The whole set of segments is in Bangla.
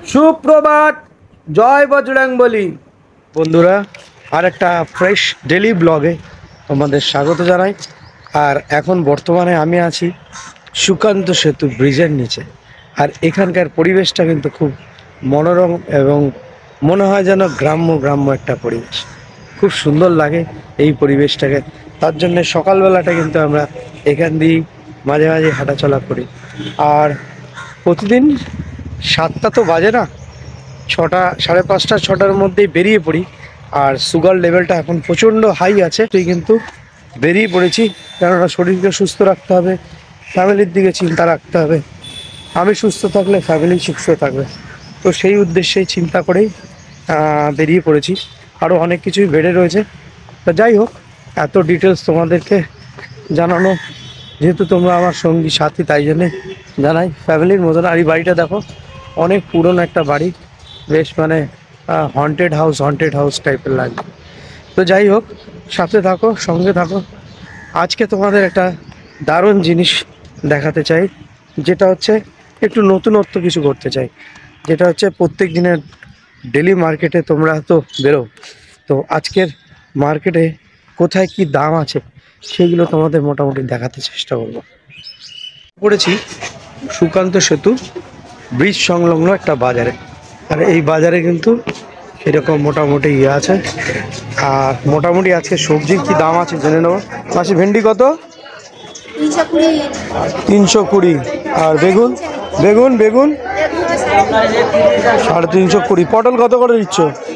সুপ্রভাত, জয় বজরংবলী। বন্ধুরা, আর একটা ফ্রেশ ডেলি ব্লগে তোমাদের স্বাগত জানাই। আর এখন বর্তমানে আমি আছি সুকান্ত সেতু ব্রিজের নিচে। আর এখানকার পরিবেশটা কিন্তু খুব মনোরম এবং মনে হয় যেন গ্রাম্য গ্রাম্য একটা পরিবেশ। খুব সুন্দর লাগে এই পরিবেশটাকে। তার জন্য সকালবেলাটা কিন্তু আমরা এখান দিয়েই মাঝে মাঝে হাঁটাচলা করি। আর প্রতিদিন 7টা তো বাজে না, 6টা, 5:30, 6টার মধ্যেই বেরিয়ে পড়ি। আর সুগার লেভেলটা এখন প্রচণ্ড হাই আছে, তুই কিন্তু বেরিয়ে পড়েছি, কেননা শরীরকে সুস্থ রাখতে হবে, ফ্যামিলির দিকে চিন্তা রাখতে হবে। আমি সুস্থ থাকলে ফ্যামিলি সুস্থ থাকবে, তো সেই উদ্দেশ্যেই চিন্তা করেই বেরিয়ে পড়েছি। আরও অনেক কিছুই বেড়ে রয়েছে। তা যাই হোক, এত ডিটেলস তোমাদেরকে জানানো, যেহেতু তোমরা আমার সঙ্গী সাথী, তাই জন্যে জানাই ফ্যামিলির মতন। আর এই বাড়িটা দেখো, অনেক পুরনো একটা বাড়ি, বেশ মানে হন্টেড হাউস টাইপের লাগবে। তো যাই হোক, সাথে থাকো, সঙ্গে থাকো। আজকে তোমাদের একটা দারুণ জিনিস দেখাতে চাই, যেটা হচ্ছে একটু নতুনত্ব কিছু করতে চাই। যেটা হচ্ছে প্রত্যেক দিনের ডেলি মার্কেটে তোমরা তো বেরো, তো আজকের মার্কেটে কোথায় কি দাম আছে সেগুলো তোমাদের মোটামুটি দেখাতে চেষ্টা করব। পড়েছি সুকান্ত সেতু ব্রিজ সংলগ্ন একটা বাজারে। আর এই বাজারে কিন্তু এরকম মোটামুটি ইয়ে আছে। আর মোটামুটি আজকে সবজির কি দাম আছে জেনে নেবো। মাসি, ভেন্ডি কত? 320। আর বেগুন বেগুন বেগুন 350। পটল কত করে দিচ্ছ?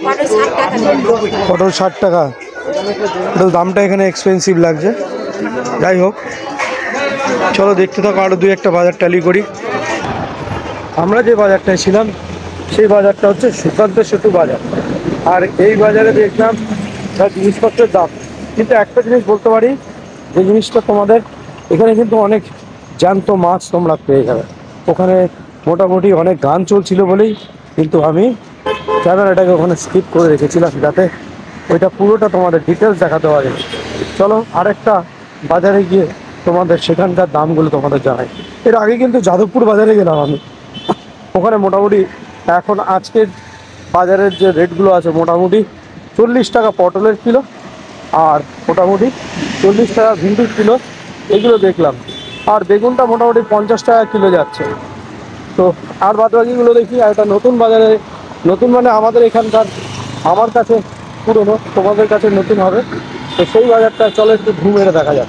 পটল 60 টাকা। পটল দামটা এখানে এক্সপেন্সিভ লাগছে। যাই হোক, চলো দেখতে থাকো, আরও 2-1টা বাজার ট্যালি করি। আমরা যে বাজারটায় ছিলাম সেই বাজারটা হচ্ছে সুকান্ত সেতু বাজার। আর এই বাজারে দেখলাম তার জিনিসপত্রের দাম, কিন্তু একটা জিনিস বলতে পারি, যে জিনিসটা তোমাদের এখানে কিন্তু অনেক জ্যান্ত মাছ তোমরা পেয়ে যাবে। ওখানে মোটামুটি অনেক গান চলছিল বলেই কিন্তু আমি ক্যামেরাটাকে ওখানে স্কিপ করে রেখেছিলাম, যাতে ওইটা পুরোটা তোমাদের ডিটেলস দেখাতে পারি। চলো আরেকটা বাজারে গিয়ে তোমাদের সেখানকার দামগুলো তোমাদের জানাই। এর আগে কিন্তু যাদবপুর বাজারে গেলাম আমি, ওখানে মোটামুটি এখন আজকের বাজারের যে রেটগুলো আছে, মোটামুটি 40 টাকা পটলের কিলো, আর মোটামুটি 40 টাকা ভিন্ডির কিলো, এগুলো দেখলাম। আর বেগুনটা মোটামুটি 50 টাকা কিলো যাচ্ছে। তো আর বাদবাকিগুলো দেখি। আর একটা নতুন বাজারে, নতুন মানে আমাদের এখানকার, আমার কাছে পুরনো, তোমাদের কাছে নতুন হবে। তো সেই বাজারটা চলো একটু ঘুম মেরে দেখা যাক।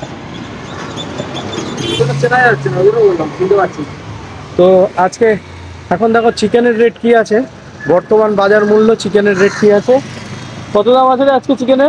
চেনা যাচ্ছে না, ওগুলো বললাম, চিনতে পারছি। তো আজকে এখন দেখো চিকেনের রেট কি আছে, বর্তমান বাজার মূল্য চিকেনের রেট কি আছে, কত দাম আছে আজকে চিকেনের?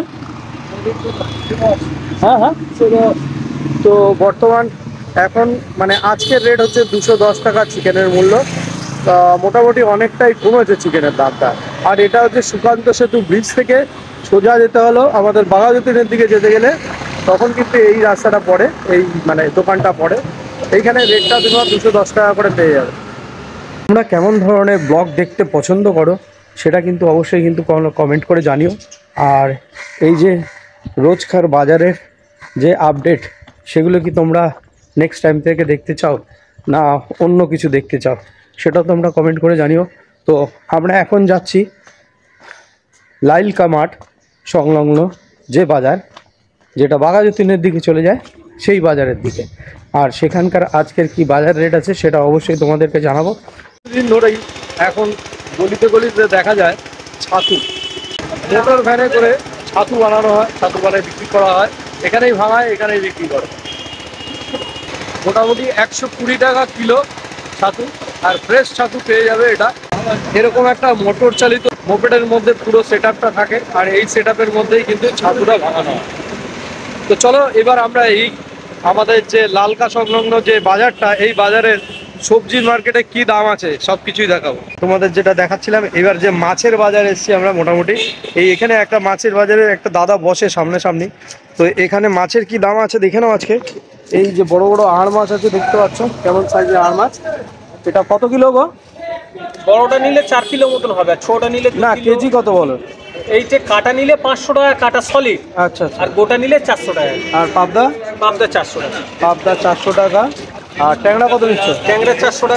হ্যাঁ হ্যাঁ। তো বর্তমান এখন মানে আজকের রেট হচ্ছে 210 টাকা চিকেনের মূল্য। মোটামুটি অনেকটাই কমেছে চিকেনের দামটা। আর এটা হচ্ছে সুকান্ত সেতু ব্রিজ থেকে সোজা যেতে হলো আমাদের বাঘাযতীনের দিকে যেতে গেলে, তখন কিন্তু এই রাস্তাটা পড়ে, এই মানে দোকানটা পড়ে। এইখানে রেটটা তোমার 210 টাকা করে পেয়ে যাবে। তোমরা কেমন ধরনের ব্লগ দেখতে পছন্দ করো সেটা কিন্তু অবশ্যই কিন্তু কমেন্ট করে জানিও। আর এই যে রোজকার বাজারের যে আপডেট, সেগুলো কি তোমরা নেক্সট টাইম থেকে দেখতে চাও না অন্য কিছু দেখতে চাও, সেটাও তোমরা কমেন্ট করে জানিও। তো আমরা এখন যাচ্ছি লাইলকা মাঠ সংলগ্ন যে বাজার, যেটা বাঘাযতীনের দিকে চলে যায়, সেই বাজারের দিকে। আর সেখানকার আজকের কি বাজার রেট আছে সেটা অবশ্যই তোমাদেরকে জানাবো। দিন ধরেই এখন গলিতে গলিতে দেখা যায় ছাতু, মোটর ভ্যানে করে ছাতু বানানো হয়, ছাতু বানায় বিক্রি করা হয়, এখানেই ভাঙায়, এখানেই বিক্রি করে। মোটামুটি 120 টাকা কিলো ছাতু। আর ফ্রেশ ছাতু পেয়ে যাবে এটা। এরকম একটা মোটর চালিত মোপেডের মধ্যে পুরো সেটআপটা থাকে, আর এই সেটআপের মধ্যেই কিন্তু ছাতুটা ভাঙানো হয়। তো চলো এবার আমরা এই আমাদের যে লালকা সংলগ্ন যে বাজারটা, এই বাজারের সবজির মার্কেটে কি দাম আছে সব কিছুই দেখাবো তোমাদের। যেটা দেখাচ্ছিলাম, এবার যে মাছের বাজার এসেছি আমরা, মোটামুটি এখানে একটা মাছের বাজারে একটা দাদা বসে সামনাসামনি। তো এখানে মাছের কি দাম আছে দেখে নাও আজকে। এই যে বড় বড় আড় মাছ আছে, দেখতে পাচ্ছ কেমন সাইজের আড় মাছ। এটা কত কিলো গো? বড়টা নিলে 4 কিলো মতন হবে, আর ছোটটা নিলে না, কেজি কত বলো? এই যে কাটা নিলে 500 টাকা কাটা সলিড। আচ্ছা আচ্ছা। আর গোটা নিলে 400 টাকা। আর পাবদা? পাবদা 400 টাকা। পাবদা 400 টাকা। আর ট্যাংরা কত নিচ্ছ? ট্যাংরা 400 টাকা।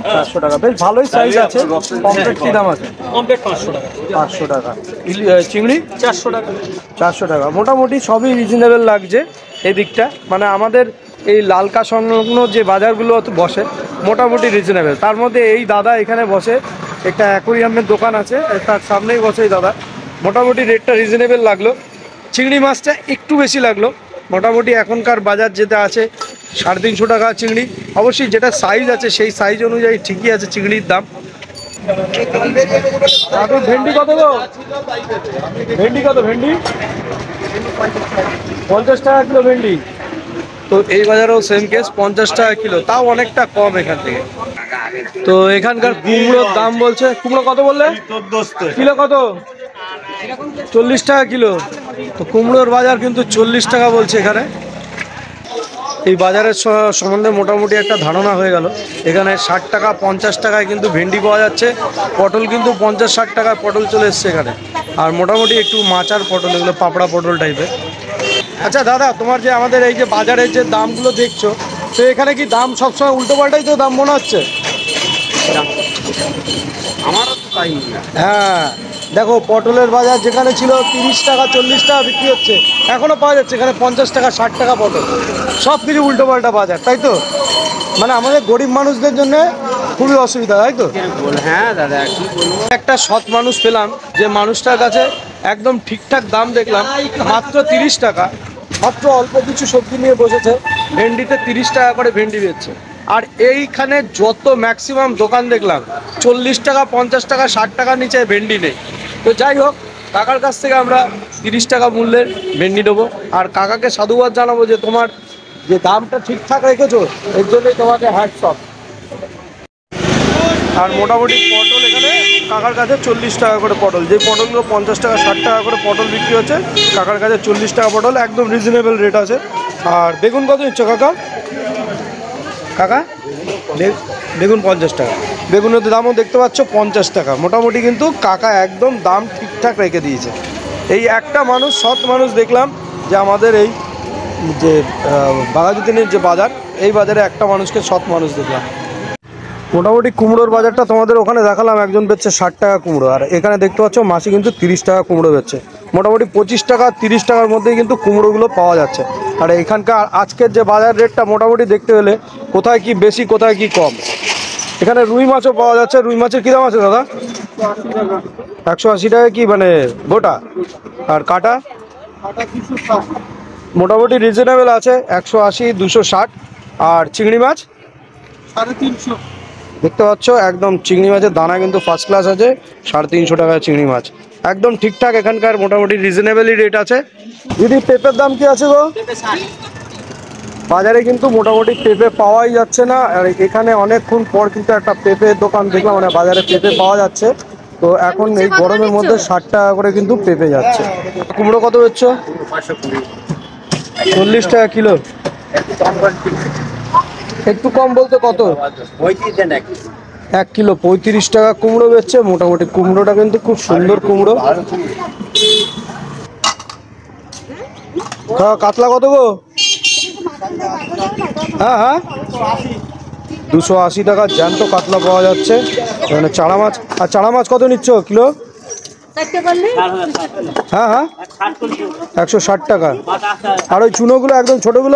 400 টাকা, বেশ ভালোই সাইজ আছে। পমফ্রেট কি দাম আছে? কমপ্লিট 500 টাকা। 500 টাকা। চিংড়ি 400 টাকা। 400 টাকা। মোটামুটি সবই রিজনেবল লাগছে এই দিকটা, মানে আমাদের এই লালকা সংলগ্ন যে বাজারগুলো বসে মোটামুটি রিজনেবল। তার মধ্যে এই দাদা এখানে বসে, একটা অ্যাকোরিয়ামের দোকান আছে তার সামনেই বসে এই দাদা, মোটামুটি রেটটা রিজনেবল লাগলো। চিংড়ি মাছটা একটু বেশি লাগলো, মোটামুটি এখনকার বাজার যেটা আছে 350 টাকা চিংড়ি। অবশ্যই যেটা সাইজ আছে সেই সাইজ অনুযায়ী ঠিকই আছে চিংড়ির দাম। ভেন্ডি কত গো? ভেন্ডি কত? ভেন্ডি 50 টাকা কিলো ভেন্ডি। তো এই বাজারেও সেম কেস, 50 টাকা কিলো, তাও অনেকটা কম এখান থেকে। তো এখানকার কুমড়োর দাম বলছে, কুমড়ো কত বললে? কিলো কত? 40 টাকা কিলো। তো কুমড়োর বাজার কিন্তু 40 টাকা বলছে এখানে। এই বাজারের সম্বন্ধে মোটামুটি একটা ধারণা হয়ে গেল। এখানে 60 টাকা 50 টাকায় কিন্তু ভেন্ডি পাওয়া যাচ্ছে, পটল কিন্তু 50-60 টাকায় পটল চলে এসছে এখানে। আর মোটামুটি একটু মাচার পটল, এগুলো পাপড়া পটল টাইপের। আচ্ছা দাদা, তোমার যে আমাদের এই যে বাজারের যে দামগুলো দেখছো, তো এখানে কি দাম সবসময় উল্টো পাল্টাই তো দাম মনে হচ্ছে? আমারও তো তাই না। হ্যাঁ দেখো, পটলের বাজার যেখানে ছিল 30 টাকা 40 টাকা বিক্রি হচ্ছে, এখনও পাওয়া যাচ্ছে এখানে 50 টাকা 60 টাকা পটল। সব কিছু উল্টো পাল্টা বাজার, তাই তো? মানে আমাদের গরিব মানুষদের জন্য খুবই অসুবিধা, তাই তো? হ্যাঁ দাদা, কি বলবো। একটা সৎ মানুষ পেলাম, যে মানুষটার কাছে একদম ঠিকঠাক দাম দেখলাম, মাত্র 30 টাকা, মাত্র অল্প কিছু সবজি নিয়ে বসেছে। ভেন্ডিতে 30 টাকা করে ভেন্ডি বেচছে। আর এইখানে যত ম্যাক্সিমাম দোকান দেখলাম 40 টাকা 50 টাকা 60 টাকার নিচে ভেন্ডি নেই। তো যাই হোক, কাকার কাছ থেকে আমরা 30 টাকা মূল্যের ভেন্ডি নেবো। আর কাকাকে সাধুবাদ জানাবো যে তোমার যে দামটা ঠিকঠাক রেখেছো, এর জন্যই তোমাকে হ্যাটস অফ। আর মোটামুটি পটল এখানে কাকার কাছে 40 টাকা করে পটল, যে পটলগুলো 50 টাকা 60 টাকা করে পটল বিক্রি হচ্ছে, কাকার কাছে 40 টাকা পটল, একদম রিজনেবল রেট আছে। আর বেগুন কত নিচ্ছ কাকা? কাকা বেগুন 50 টাকা। বেগুনের দামও দেখতে পাচ্ছ 50 টাকা। মোটামুটি কিন্তু কাকা একদম দাম ঠিকঠাক রেখে দিয়েছে। এই একটা মানুষ, সৎ মানুষ দেখলাম, যে আমাদের এই যে বাঘাযতীনের যে বাজার, এই বাজারে একটা মানুষকে সৎ মানুষ দেখলাম। মোটামুটি কুমড়োর বাজারটা তোমাদের ওখানে দেখালাম, একজন বেচছে 60 টাকা কুমড়ো, আর এখানে দেখতে পাচ্ছ মাসি কিন্তু 30 টাকা কুমড়ো বেচছে। মোটামুটি 25 টাকা 30 টাকার মধ্যেই কিন্তু কুমড়োগুলো পাওয়া যাচ্ছে। আর এখানকার আজকের যে বাজার রেটটা মোটামুটি দেখতে হলে কোথায় কি বেশি কোথায় কি কম। এখানে রুই মাছও পাওয়া যাচ্ছে। রুই মাছের কী দাম আছে দাদা? 180 টাকা কি মানে গোটা? আর কাটা? মোটামুটি রিজনেবল আছে, 180 260। আর চিংড়ি মাছ 350। দেখতে পাচ্ছ একদম চিংড়ি মাছের দানা কিন্তু ফার্স্ট ক্লাস আছে। 350 টাকা চিংড়ি মাছ, একদম ঠিকঠাক। এখানকার মোটামুটি রিজনেবলই রেট আছে। দিদি পেঁপের দাম কি আছে গো? বাজারে কিন্তু মোটামুটি পেঁপে পাওয়াই যাচ্ছে না। আর এখানে অনেকক্ষণ পর কিন্তু একটা পেঁপের দোকান দেখলাম, মানে বাজারে পেঁপে পাওয়া যাচ্ছে। তো এখন এই গরমের মধ্যে 60 টাকা করে কিন্তু পেঁপে যাচ্ছে। কুমড়ো কত হচ্ছে? 40 টাকা কিলো। একটু কম বলতে কত? 1 কিলো 35 টাকা কুমড়ো বেচছে। মোটামুটি কুমড়োটা কিন্তু খুব সুন্দর কুমড়ো। কাতলা কত গো? হ্যাঁ হ্যাঁ 280 টাকা জ্যান্ত কাতলা পাওয়া যাচ্ছে এখানে। চাড়া মাছ, আর চাড়া মাছ কত নিচ্ছ কিলো? হ্যাঁ হ্যাঁ 160 টাকা। আর ওই চুনোগুলো একদম ছোটোগুলো?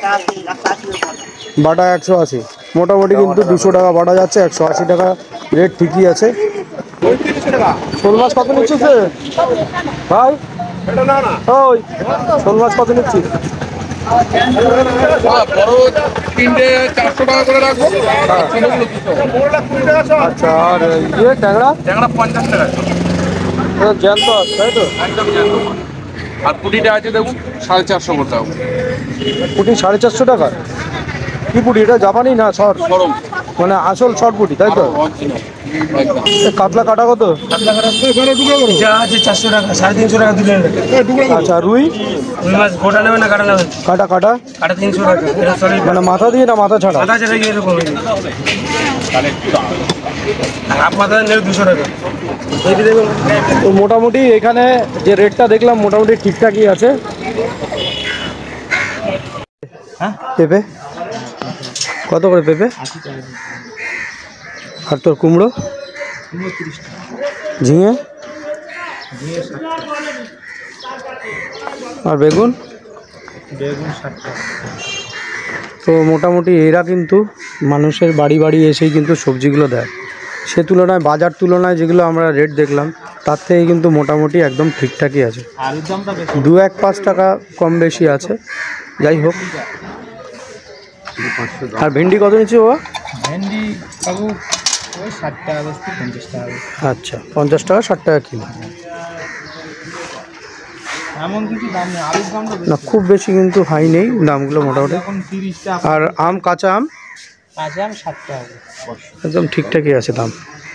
বাটা 180। মোটামুটি কিন্তু 200 টাকা বাটা যাচ্ছে, 180 টাকা রেট ঠিকই আছে। শোল মাছ কত নিচ্ছিস ভাই? ওই শোল মাছ কত নিচ্ছিস? আচ্ছা, আর ইয়ে ট্যাংরা? 50 টাকা জ্যান্ত আছে তাই তো? আর পুটিটা আছে দেখুন 450 করে দাও। পুটি 450 টাকা? কি পুটি এটা? জাপানি না শর্ট? মানে আসল শর্ট পুটি তাই তো? কাতলা কাটা কত? যা আছে 400 টাকা, 350 টাকা দিলেন। আচ্ছা, রুই? রুই মাছ গোটা নেবে না কাটা নেবে? কাটা কাটা কাটা 300 টাকা। মানে মাথা দিয়ে না মাথা ছাড়া? মাথা ছেড়ে গিয়ে এরকম হাফ মাথা নেবে 200 টাকা। তো মোটামুটি এখানে যে রেটটা দেখলাম মোটামুটি ঠিকঠাকই আছে। পেঁপে কত করে? পেঁপে আর তোর কুমড়ো? 30 টাকা। ঝিঙে? ঝিঙে 60 টাকা। আর বেগুন? বেগুন 60 টাকা। তো মোটামুটি এরা কিন্তু মানুষের বাড়ি বাড়ি এসেই কিন্তু সবজিগুলো দেয়। সে তুলনায় বাজার তুলনায় যেগুলো আমরা রেট দেখলাম তার থেকে কিন্তু মোটামুটি একদম ঠিকঠাকই আছে। আলুর দামটা বেশি। 2-1-5 টাকা কম বেশি আছে, যাই হোক। আর ভেন্ডি কত নিচ্ছে বাবা? ভেন্ডি কাকু ওই 60 টাকা বস্তা, 50 টাকা। আচ্ছা, 50 টাকা 60 টাকা কিলো। এমন কিছু দাম নেই, আলুর দামটা না খুব বেশি কিন্তু হাই নেই দামগুলো মোটামুটি। এখন 30 টাকা। আর আম, কাঁচা আম? কাঁচা আম 60 টাকা। একদম ঠিকঠাকই আছে দাম।